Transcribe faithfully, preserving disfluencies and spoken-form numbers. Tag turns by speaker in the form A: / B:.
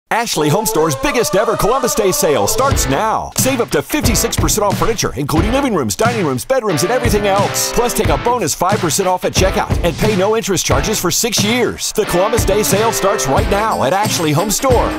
A: Ashley Home Store's biggest ever Columbus Day sale starts now. Save up to fifty-six percent off furniture, including living rooms, dining rooms, bedrooms, and everything else. Plus, take a bonus five percent off at checkout and pay no interest charges for six years. The Columbus Day sale starts right now at Ashley Home Store.